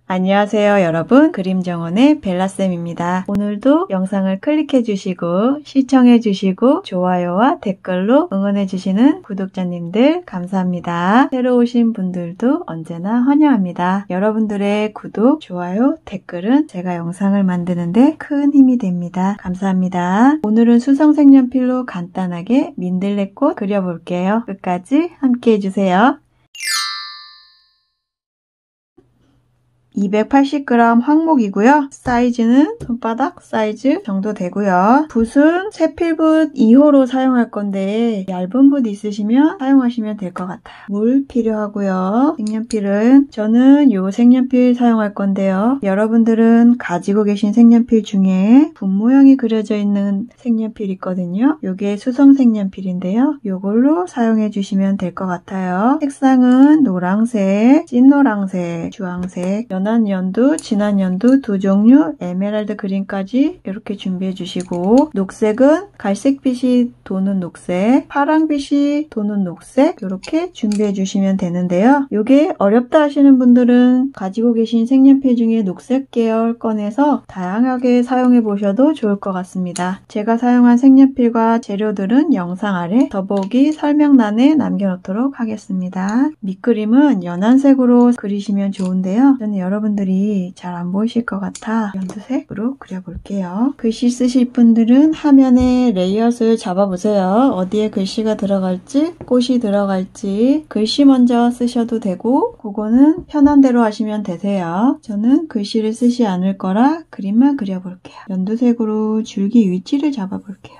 안녕하세요 여러분, 그림정원의 벨라쌤입니다. 오늘도 영상을 클릭해주시고 시청해주시고 좋아요와 댓글로 응원해주시는 구독자님들 감사합니다. 새로 오신 분들도 언제나 환영합니다. 여러분들의 구독, 좋아요, 댓글은 제가 영상을 만드는데 큰 힘이 됩니다. 감사합니다. 오늘은 수성색연필로 간단하게 민들레꽃 그려볼게요. 끝까지 함께 해주세요. 280g 황목이고요. 사이즈는 손바닥 사이즈 정도 되고요. 붓은 세필붓 2호로 사용할 건데 얇은 붓 있으시면 사용하시면 될 것 같아요. 물 필요하고요. 색연필은 저는 요 색연필 사용할 건데요. 여러분들은 가지고 계신 색연필 중에 붓 모양이 그려져 있는 색연필 있거든요. 요게 수성 색연필인데요. 요걸로 사용해 주시면 될 것 같아요. 색상은 노란색, 찐노란색, 주황색, 연한 연두, 진한 연두 두 종류, 에메랄드 그린까지 이렇게 준비해 주시고, 녹색은 갈색빛이 도는 녹색, 파랑빛이 도는 녹색 이렇게 준비해 주시면 되는데요. 이게 어렵다 하시는 분들은 가지고 계신 색연필 중에 녹색 계열 꺼내서 다양하게 사용해 보셔도 좋을 것 같습니다. 제가 사용한 색연필과 재료들은 영상 아래 더보기 설명란에 남겨놓도록 하겠습니다. 밑그림은 연한색으로 그리시면 좋은데요. 저는 여러분들이 잘 안 보이실 것 같아 연두색으로 그려볼게요. 글씨 쓰실 분들은 화면에 레이아웃을 잡아보세요. 어디에 글씨가 들어갈지, 꽃이 들어갈지 글씨 먼저 쓰셔도 되고 그거는 편한 대로 하시면 되세요. 저는 글씨를 쓰지 않을 거라 그림만 그려볼게요. 연두색으로 줄기 위치를 잡아볼게요.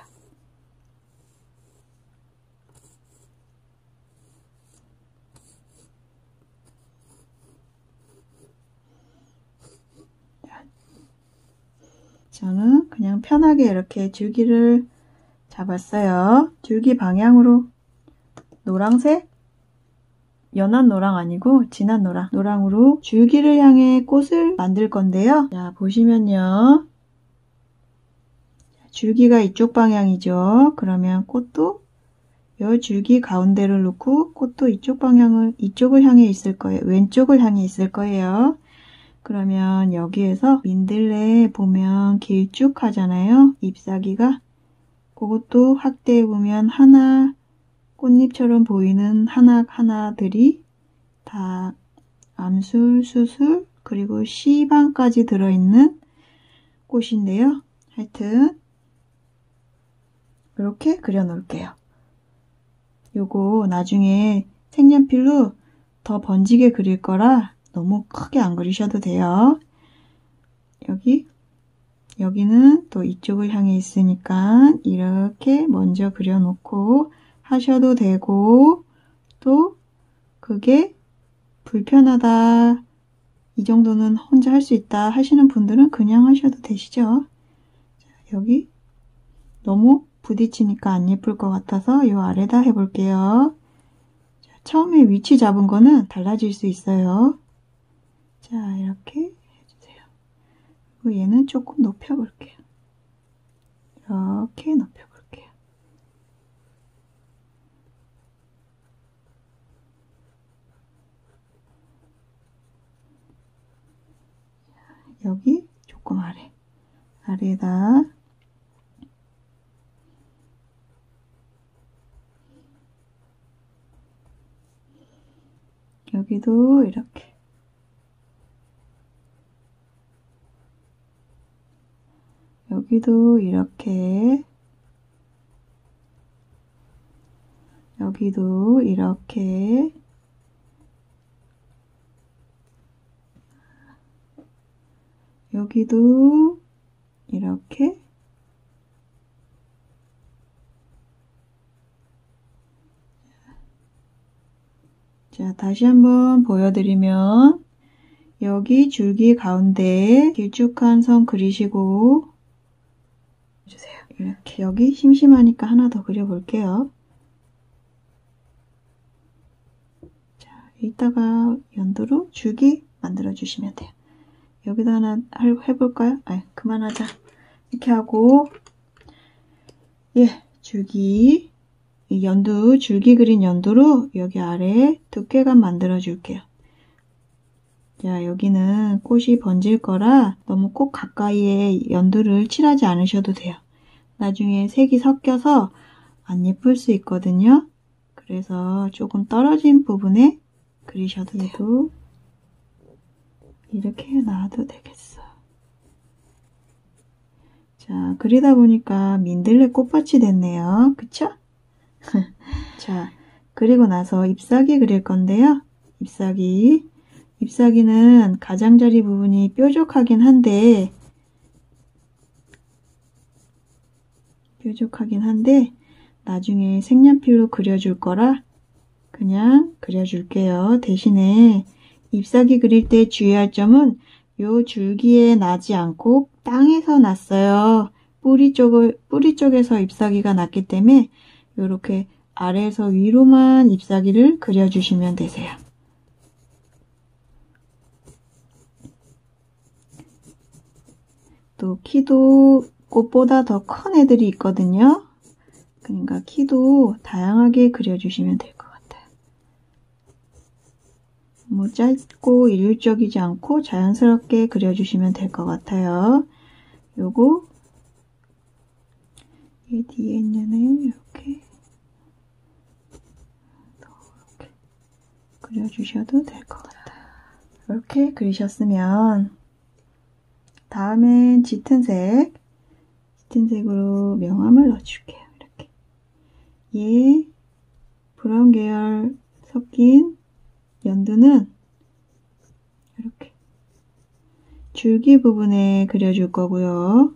저는 그냥 편하게 이렇게 줄기를 잡았어요. 줄기 방향으로 노란색, 연한 노랑 아니고 진한 노랑, 노랑으로 줄기를 향해 꽃을 만들 건데요. 자, 보시면요. 줄기가 이쪽 방향이죠. 그러면 꽃도 이 줄기 가운데를 놓고 꽃도 이쪽을 향해 있을 거예요. 왼쪽을 향해 있을 거예요. 그러면 여기에서 민들레 보면 길쭉하잖아요. 잎사귀가. 그것도 확대해보면 하나, 꽃잎처럼 보이는 하나하나들이 다 암술, 수술, 그리고 시방까지 들어있는 꽃인데요. 하여튼 이렇게 그려놓을게요. 요거 나중에 색연필로 더 번지게 그릴 거라 너무 크게 안 그리셔도 돼요. 여기는 또 이쪽을 향해 있으니까 이렇게 먼저 그려놓고 하셔도 되고, 또 그게 불편하다, 이 정도는 혼자 할 수 있다 하시는 분들은 그냥 하셔도 되시죠. 여기 너무 부딪히니까 안 예쁠 것 같아서 요 아래다 해볼게요. 처음에 위치 잡은 거는 달라질 수 있어요. 자, 이렇게 해주세요. 그리고 얘는 조금 높여볼게요. 이렇게 높여볼게요. 여기 조금 아래에다 여기도 이렇게 여기도 이렇게 여기도 이렇게 여기도 이렇게 자, 다시 한번 보여드리면 여기 줄기 가운데에 길쭉한 선 그리시고 주세요. 이렇게 여기 심심하니까 하나 더 그려볼게요. 자, 이따가 연두로 줄기 만들어 주시면 돼요. 여기다 하나 해볼까요? 아, 그만하자. 이렇게 하고 줄기 줄기 그린 연두로 여기 아래에 두께감 만들어 줄게요. 자, 여기는 꽃이 번질 거라 너무 꽃 가까이에 연두를 칠하지 않으셔도 돼요. 나중에 색이 섞여서 안 예쁠 수 있거든요. 그래서 조금 떨어진 부분에 그리셔도 돼요. 이렇게 놔도 되겠어. 자, 그리다 보니까 민들레 꽃밭이 됐네요. 그쵸? 자, 그리고 나서 잎사귀 그릴 건데요. 잎사귀는 가장자리 부분이 뾰족하긴 한데 나중에 색연필로 그려줄 거라 그냥 그려줄게요. 대신에 잎사귀 그릴 때 주의할 점은 요 줄기에 나지 않고 땅에서 났어요. 뿌리 쪽에서 잎사귀가 났기 때문에 이렇게 아래에서 위로만 잎사귀를 그려주시면 되세요. 또 키도 꽃보다 더 큰 애들이 있거든요. 그러니까 키도 다양하게 그려주시면 될 것 같아요. 뭐 짧고 일률적이지 않고 자연스럽게 그려주시면 될 것 같아요. 요거 이 뒤에 있는 애 이렇게 그려주셔도 될 것 같아요. 이렇게 그리셨으면 다음엔 짙은 색으로 명암을 넣어줄게요. 이렇게 얘 브라운 계열 섞인 연두는 이렇게 줄기 부분에 그려줄 거고요.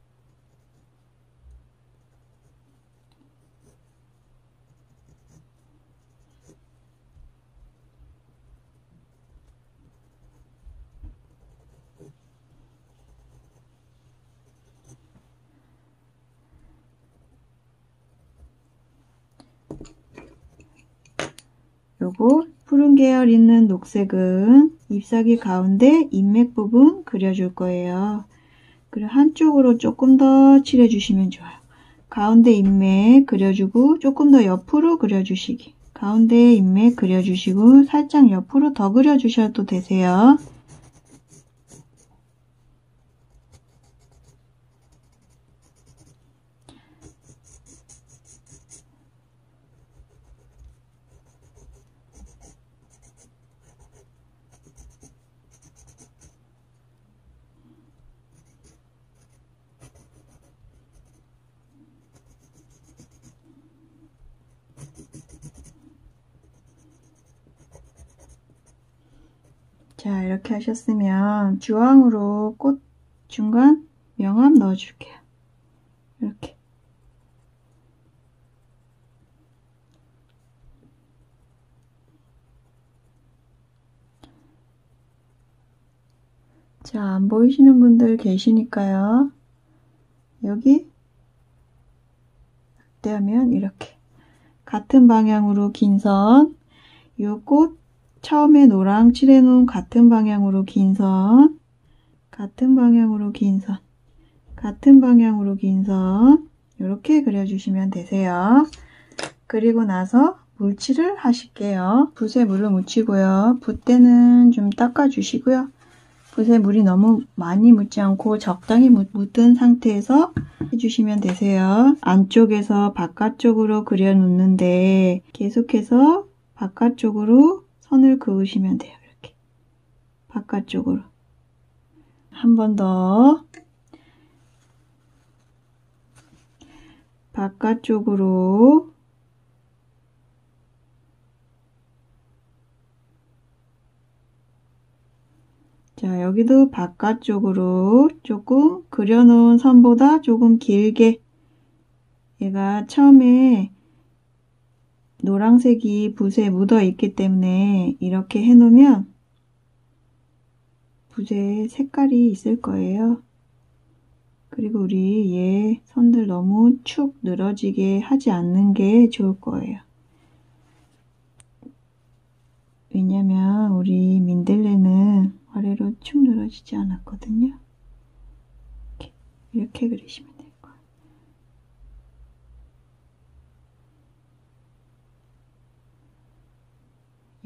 요거 푸른 계열 있는 녹색은 잎사귀 가운데 잎맥 부분 그려줄 거예요. 그리고 한쪽으로 조금 더 칠해주시면 좋아요. 가운데 잎맥 그려주고 조금 더 옆으로 그려주시기. 가운데 잎맥 그려주시고 살짝 옆으로 더 그려주셔도 되세요. 자, 이렇게 하셨으면 주황으로 꽃 중간 명암 넣어줄게요. 이렇게. 자, 안 보이시는 분들 계시니까요. 여기 확대하면 이렇게 같은 방향으로 긴 선, 요 꽃 처음에 노랑 칠해놓은 같은 방향으로 긴 선, 같은 방향으로 긴 선, 같은 방향으로 긴 선 이렇게 그려주시면 되세요. 그리고 나서 물칠을 하실게요. 붓에 물을 묻히고요. 붓대는 좀 닦아주시고요. 붓에 물이 너무 많이 묻지 않고 적당히 묻은 상태에서 해주시면 되세요. 안쪽에서 바깥쪽으로 그려놓는데 계속해서 바깥쪽으로 선을 그으시면 돼요. 이렇게 바깥쪽으로 한 번 더 바깥쪽으로 자, 여기도 바깥쪽으로 조금 그려놓은 선보다 조금 길게 얘가 처음에 노란색이 붓에 묻어 있기 때문에 이렇게 해놓으면 붓에 색깔이 있을 거예요. 그리고 우리 얘 선들 너무 축 늘어지게 하지 않는 게 좋을 거예요. 왜냐면 우리 민들레는 아래로 축 늘어지지 않았거든요. 이렇게 그리시면 될 거예요.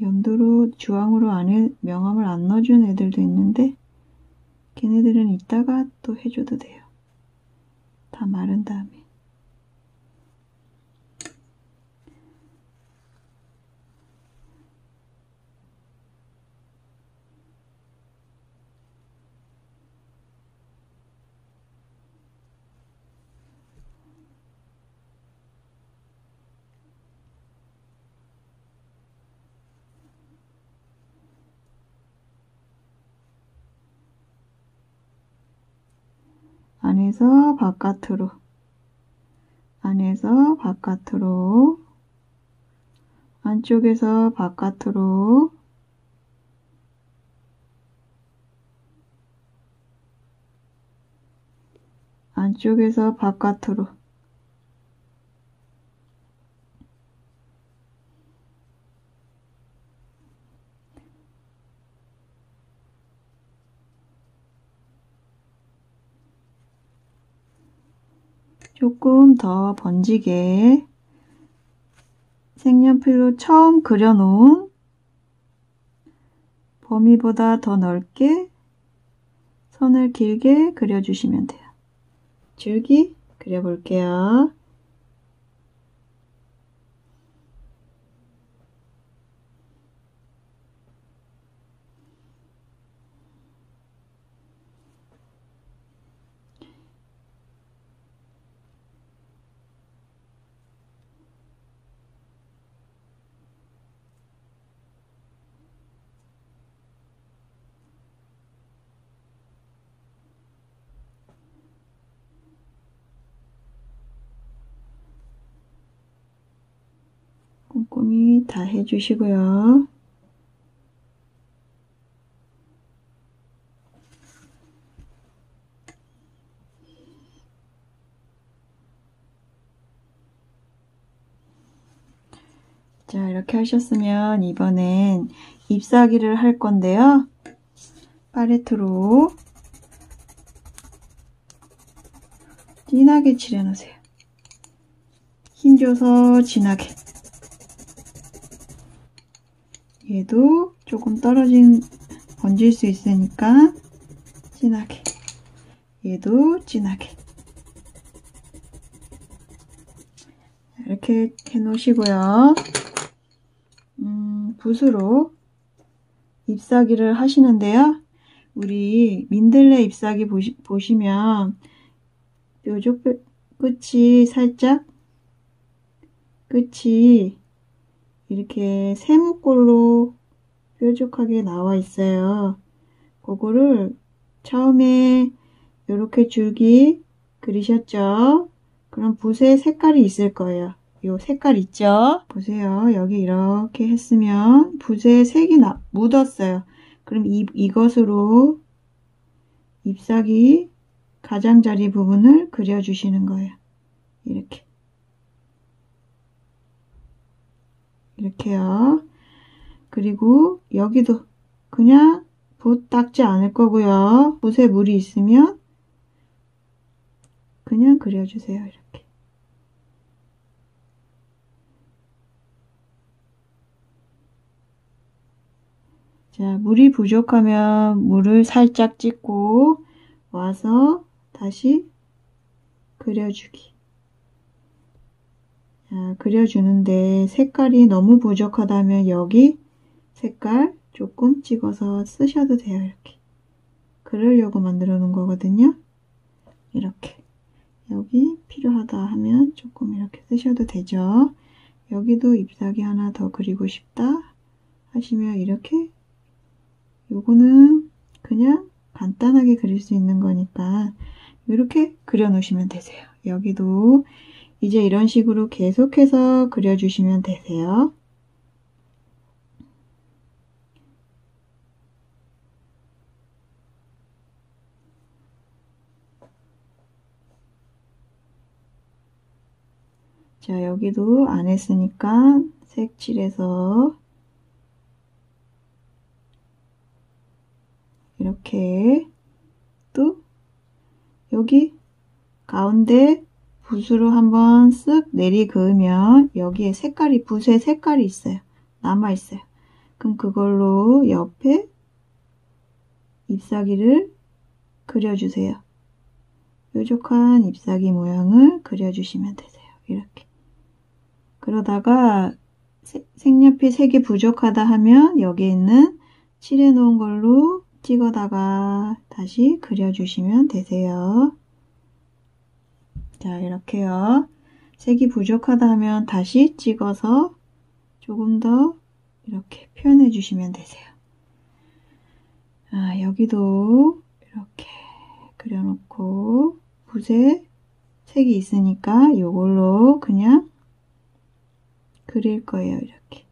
연두로 주황으로 안에 명암을 안 넣어준 애들도 있는데 걔네들은 이따가 또 해줘도 돼요. 다 마른 다음에. 안에서 바깥으로, 안에서 바깥으로, 안쪽에서 바깥으로, 안쪽에서 바깥으로. 조금 더 번지게 색연필로 처음 그려놓은 범위보다 더 넓게 선을 길게 그려주시면 돼요. 줄기 그려볼게요. 꼼꼼히 다 해주시고요. 자, 이렇게 하셨으면 이번엔 잎사귀를 할 건데요. 팔레트로 진하게 칠해놓으세요. 힘줘서 진하게. 얘도 조금 번질 수 있으니까 진하게. 얘도 진하게. 이렇게 해놓으시고요. 붓으로 잎사귀를 하시는데요. 우리 민들레 잎사귀 보시면 요쪽 끝이 살짝 끝이 이렇게 세모꼴로 뾰족하게 나와 있어요. 그거를 처음에 이렇게 줄기 그리셨죠? 그럼 붓에 색깔이 있을 거예요. 요 색깔 있죠? 보세요. 여기 이렇게 했으면 붓에 색이 묻었어요. 그럼 이것으로 잎사귀 가장자리 부분을 그려주시는 거예요. 이렇게. 이렇게요. 그리고 여기도 그냥 붓 닦지 않을 거고요. 붓에 물이 있으면 그냥 그려주세요. 이렇게. 자, 물이 부족하면 물을 살짝 찍고 와서 다시 그려주기. 자, 그려주는데 색깔이 너무 부족하다면 여기 색깔 조금 찍어서 쓰셔도 돼요. 이렇게. 그러려고 만들어 놓은 거거든요. 이렇게. 여기 필요하다 하면 조금 이렇게 쓰셔도 되죠. 여기도 잎사귀 하나 더 그리고 싶다 하시면 이렇게. 요거는 그냥 간단하게 그릴 수 있는 거니까 이렇게 그려 놓으시면 되세요. 여기도 이제 이런 식으로 계속해서 그려주시면 되세요. 자, 여기도 안 했으니까 색칠해서 이렇게 또 여기 가운데 붓으로 한번 쓱 내리 그으면 여기에 붓에 색깔이 있어요. 남아 있어요. 그럼 그걸로 옆에 잎사귀를 그려주세요. 뾰족한 잎사귀 모양을 그려주시면 되세요. 이렇게. 그러다가 색연필 3개 부족하다 하면 여기에 있는 칠해 놓은 걸로 찍어다가 다시 그려주시면 되세요. 자, 이렇게요. 색이 부족하다 하면 다시 찍어서 조금 더 이렇게 표현해 주시면 되세요. 여기도 이렇게 그려놓고 붓에 색이 있으니까 이걸로 그냥 그릴 거예요. 이렇게.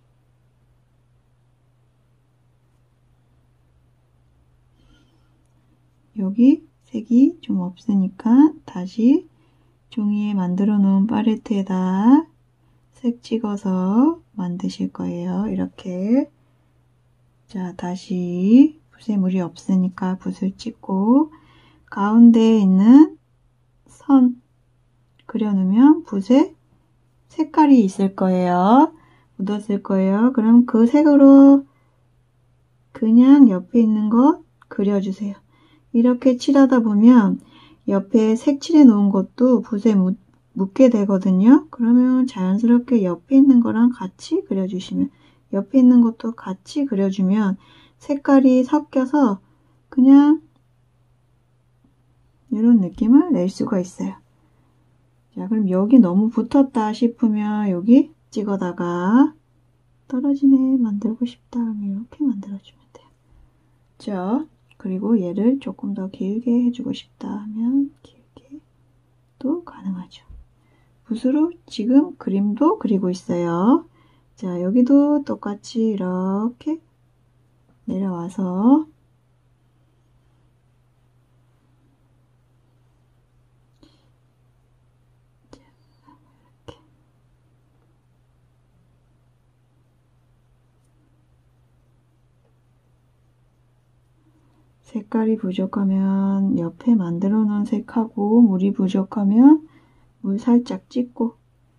여기 색이 좀 없으니까 다시 종이에 만들어 놓은 팔레트에다 색 찍어서 만드실 거예요. 이렇게. 자, 다시 붓에 물이 없으니까 붓을 찍고 가운데에 있는 선 그려놓으면 붓에 색깔이 있을 거예요. 묻었을 거예요. 그럼 그 색으로 그냥 옆에 있는 것 그려주세요. 이렇게 칠하다 보면 옆에 색칠해 놓은 것도 붓에 묻게 되거든요. 그러면 자연스럽게 옆에 있는 거랑 같이 그려주시면, 옆에 있는 것도 같이 그려주면 색깔이 섞여서 그냥 이런 느낌을 낼 수가 있어요. 자, 그럼 여기 너무 붙었다 싶으면 여기 찍어다가 떨어지네 만들고 싶다 하면 이렇게 만들어주면 돼요. 자, 그리고 얘를 조금 더 길게 해주고 싶다 하면 길게 또 가능하죠. 붓으로 지금 그림도 그리고 있어요. 자, 여기도 똑같이 이렇게 내려와서 이렇게. 색깔이 부족하면 옆에 만들어 놓은 색하고 물이 부족하면 물 살짝 찍고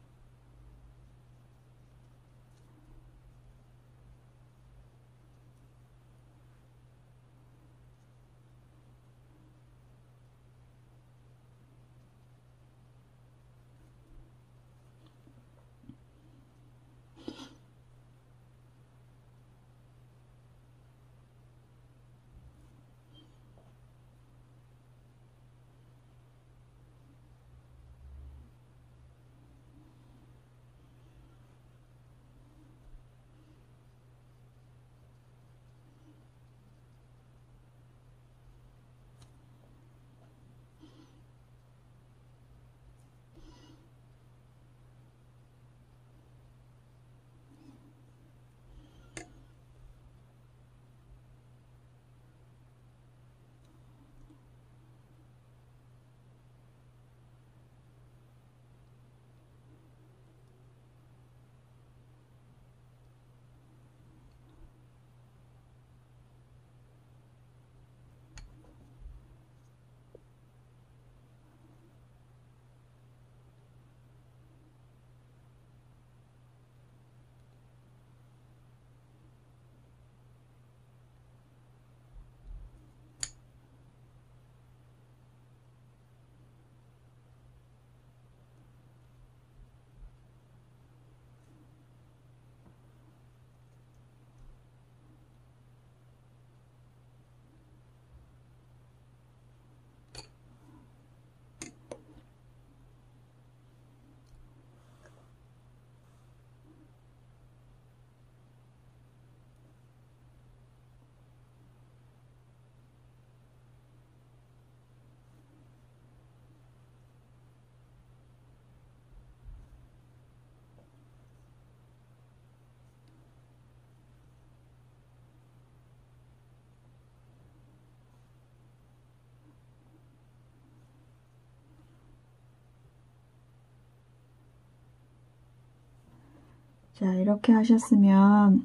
자, 이렇게 하셨으면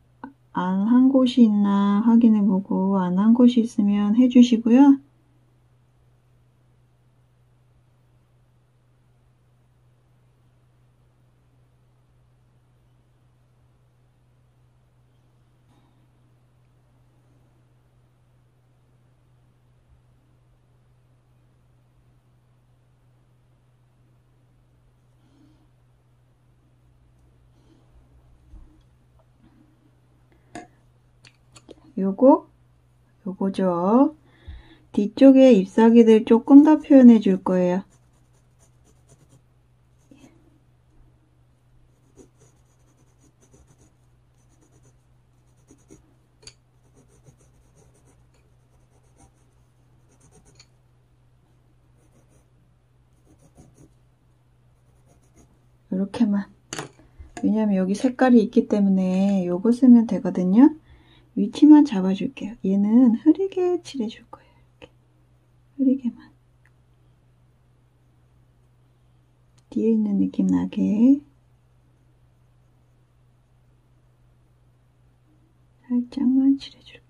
안 한 곳이 있나 확인해 보고 안 한 곳이 있으면 해주시고요. 요거죠. 뒤쪽에 잎사귀들 조금 더 표현해 줄 거예요. 이렇게만. 왜냐면 여기 색깔이 있기 때문에 요거 쓰면 되거든요. 위치만 잡아줄게요. 얘는 흐리게 칠해줄 거예요. 이렇게 흐리게만. 뒤에 있는 느낌 나게 살짝만 칠해줄게요.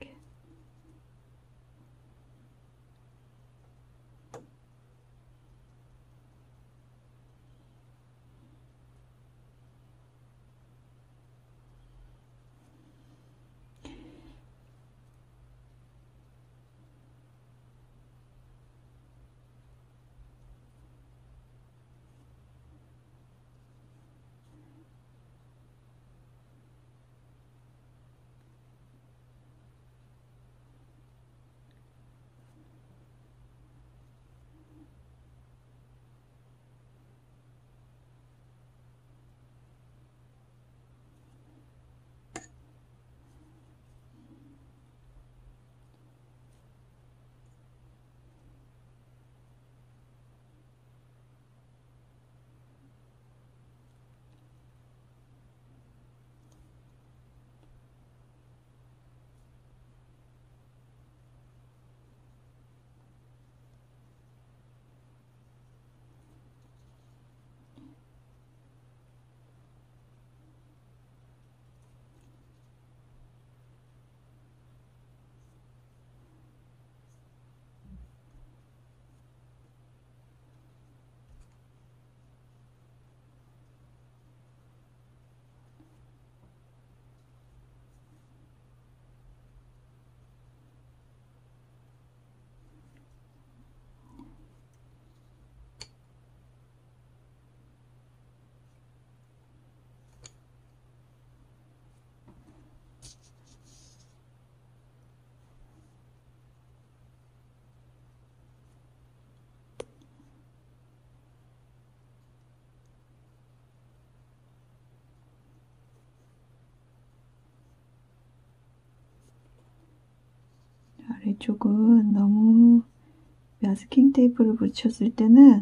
아래쪽은 너무 마스킹 테이프를 붙였을 때는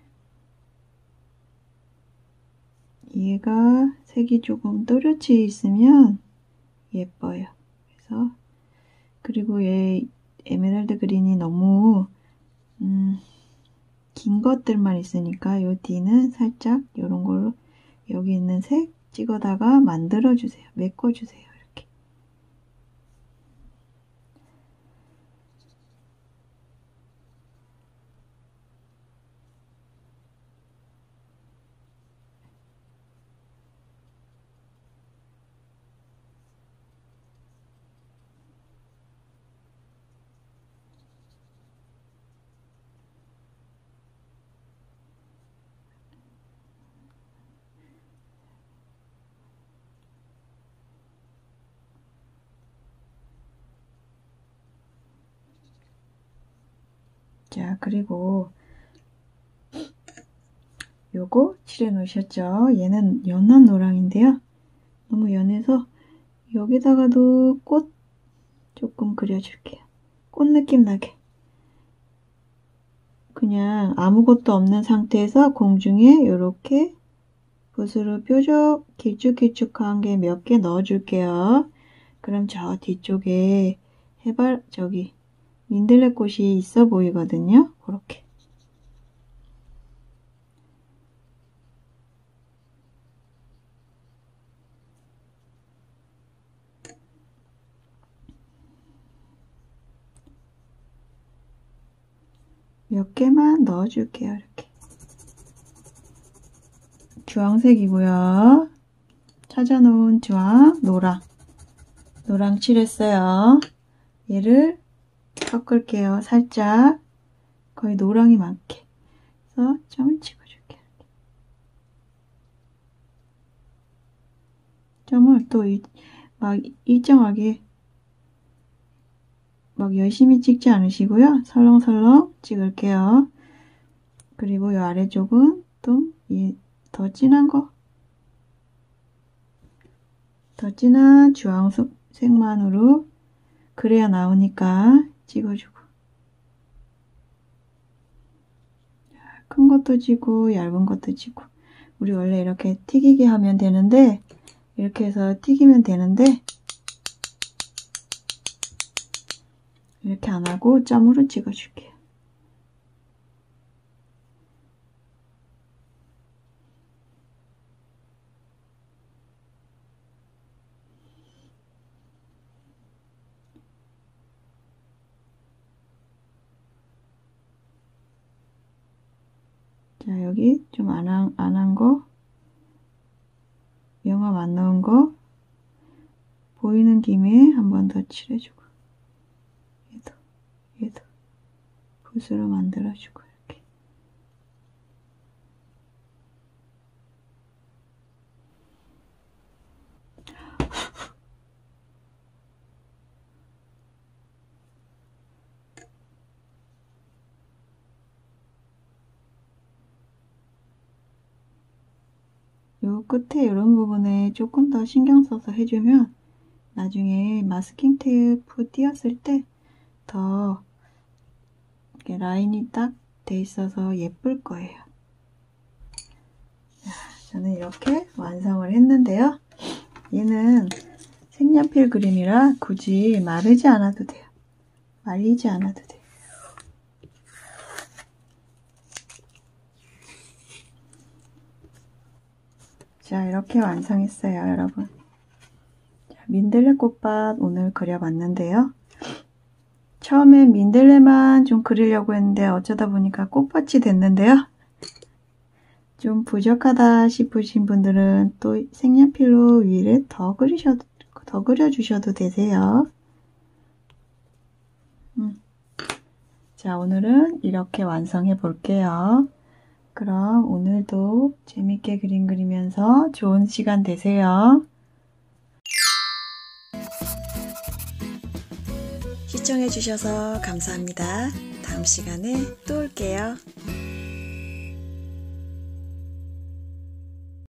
얘가 색이 조금 또렷이 있으면 예뻐요. 그래서 그리고 얘 에메랄드 그린이 너무 긴 것들만 있으니까 요 뒤는 살짝 요런 걸로 여기 있는 색 찍어다가 만들어주세요. 메꿔주세요. 이렇게. 자, 그리고 요거 칠해 놓으셨죠? 얘는 연한 노랑인데요. 너무 연해서 여기다가도 꽃 조금 그려줄게요. 꽃 느낌 나게. 그냥 아무것도 없는 상태에서 공중에 이렇게 붓으로 뾰족 길쭉길쭉한 게 몇 개 넣어줄게요. 그럼 저 뒤쪽에 민들레꽃이 있어 보이거든요. 그렇게. 몇 개만 넣어줄게요. 이렇게. 주황색이고요. 찾아놓은 주황, 노랑 칠했어요. 얘를 섞을게요. 살짝 거의 노랑이 많게. 그래서 점을 찍어줄게요. 점을 또 막 일정하게 막 열심히 찍지 않으시고요. 설렁설렁 찍을게요. 그리고 이 아래쪽은 좀 더 진한 거, 더 진한 주황색만으로 그래야 나오니까 찍어주고, 큰 것도 지고 얇은 것도 지고. 우리 원래 이렇게 튀기게 하면 되는데, 이렇게 해서 튀기면 되는데 이렇게 안 하고 점으로 찍어줄게요. 자, 여기 좀 안 한 거, 영업 안 넣은 거 보이는 김에 한 번 더 칠해주고, 얘도 붓으로 만들어주고, 이렇게. 요 끝에 이런 부분에 조금 더 신경 써서 해주면 나중에 마스킹 테이프 띄었을 때 더 라인이 딱 돼 있어서 예쁠 거예요. 저는 이렇게 완성을 했는데요. 얘는 색연필 그림이라 굳이 마르지 않아도 돼요. 말리지 않아도 돼요. 자, 이렇게 완성했어요, 여러분. 자, 민들레 꽃밭 오늘 그려봤는데요. 처음엔 민들레만 좀 그리려고 했는데 어쩌다 보니까 꽃밭이 됐는데요. 좀 부족하다 싶으신 분들은 또 색연필로 위를 더 그려주셔도 되세요. 자, 오늘은 이렇게 완성해 볼게요. 그럼 오늘도 재밌게 그림 그리면서 좋은 시간 되세요. 시청해 주셔서 감사합니다. 다음 시간에 또 올게요.